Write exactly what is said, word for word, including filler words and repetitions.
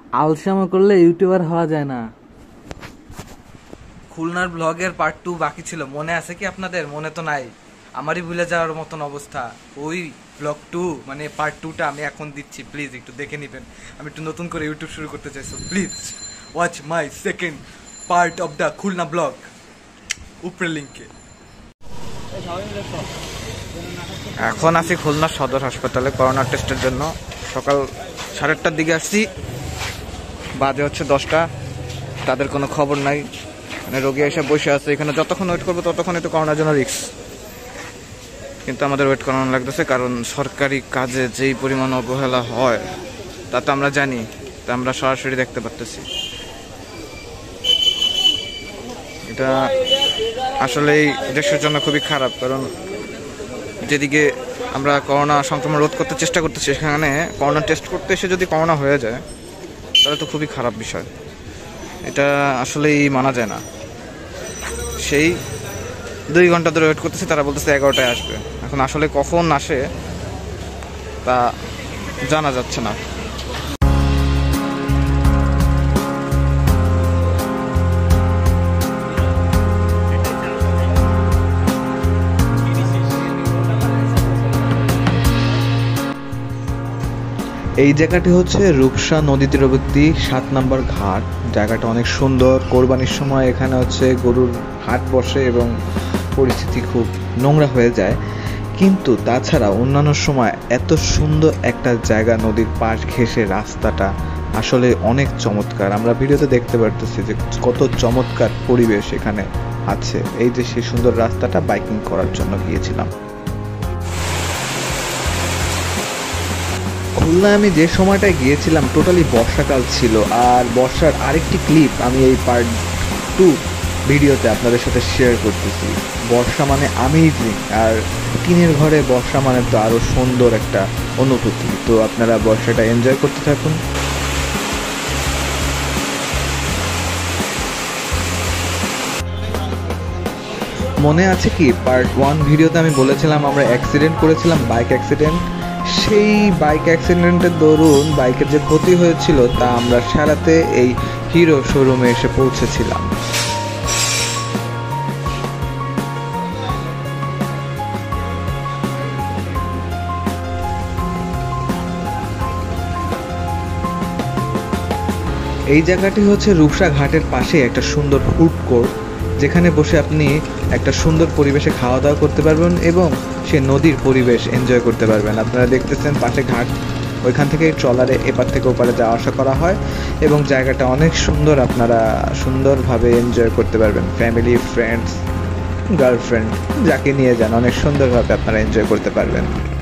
আলসামো করলে ইউটিউবার হওয়া যায় না। খুলনার ব্লগের পার্ট টু বাকি ছিল, মনে আছে কি আপনাদের? মনে তো নাই, আমারই ভুলে যাওয়ার মতন অবস্থা। ওই ব্লগ টু মানে পার্ট টুটা আমি এখন দিচ্ছি, প্লিজ একটু দেখে নেবেন। আমি একটু নতুন করে ইউটিউব শুরু করতে চাইছি, please watch my second part of the Khulna blog, উপরে লিঙ্কে। এখন আছি খুলনা সদর হাসপাতালে করোনা টেস্টের জন্য। সকাল সাড়ে আটটার দিকে আসছি, বাজে হচ্ছে দশটা। তাদের কোনো খবর নাই, মানে রোগী এসে বসে আছে এখানে। যতক্ষণ ওয়েট করবো ততক্ষণই তো করোনার জন্য রিস্ক, কিন্তু আমাদের ওয়েট করানো লাগতেছে, কারণ সরকারি কাজে যেই পরিমাণ অবহেলা হয় তা তো আমরা জানি, তা আমরা সরাসরি দেখতে পারতেছি। এটা আসলেই দেশের জন্য খুবই খারাপ, কারণ যেদিকে আমরা করোনা সংক্রমণ রোধ করতে চেষ্টা করতেছি, সেখানে করোনা টেস্ট করতে এসে যদি করোনা হয়ে যায় তাহলে তো খুবই খারাপ বিষয়। এটা আসলেই মানা যায় না। সেই দুই ঘন্টা ধরে ওয়েট করতেছি, তারা বলতেছে এগারোটায় আসবে। এখন আসলে কখন আসে তা জানা যাচ্ছে না। এই জায়গাটি হচ্ছে রূপসা নদী তীরবর্তী সাত নম্বর ঘাট। জায়গাটা অনেক সুন্দর। কোরবানির সময় এখানে হচ্ছে গরুর হাট বসে এবং পরিস্থিতি খুব নোংরা হয়ে যায়, কিন্তু তাছাড়া অন্যান্য সময় এত সুন্দর একটা জায়গা, নদীর পাশ ঘেঁষে রাস্তাটা আসলে অনেক চমৎকার। আমরা ভিডিওতে দেখতে পারতেছি যে কত চমৎকার পরিবেশ এখানে আছে। এই যে সেই সুন্দর রাস্তাটা বাইকিং করার জন্য গিয়েছিলাম। খুলনা আমি যে সময়টায় গিয়েছিলাম টোটালি বর্ষাকাল ছিল। আর বর্ষার আরেকটি ক্লিপ আমি এই পার্ট টু ভিডিওতে আপনাদের সাথে শেয়ার করতেছি। বর্ষা মানে আমেজিং, আর টিনের ঘরে বর্ষা মানে তো আরও সুন্দর একটা অনুভূতি। তো আপনারা বর্ষাটা এনজয় করতে থাকুন। মনে আছে কি পার্ট ওয়ান ভিডিওতে আমি বলেছিলাম আমরা অ্যাক্সিডেন্ট করেছিলাম, বাইক অ্যাক্সিডেন্ট। সেই বাইক অ্যাক্সিডেন্টের দরুন বাইকের যে ক্ষতি হয়েছিল তা আমরা সারাতে এই হিরো শোরুমে এসে পৌঁছেছিলাম। এই জায়গাটি হচ্ছে রূপসা ঘাটের পাশে একটা সুন্দর ফুড কোর্ট, যেখানে বসে আপনি একটা সুন্দর পরিবেশে খাওয়া দাওয়া করতে পারবেন এবং সে নদীর পরিবেশ এনজয় করতে পারবেন। আপনারা দেখতেছেন পাশে ঘাট, ওইখান থেকে ট্রলারে এপার থেকে ওপারে যাওয়া আসা করা হয় এবং জায়গাটা অনেক সুন্দর। আপনারা সুন্দরভাবে এনজয় করতে পারবেন। ফ্যামিলি, ফ্রেন্ডস, গার্লফ্রেন্ড, যাকে নিয়ে যান অনেক সুন্দরভাবে আপনারা এনজয় করতে পারবেন।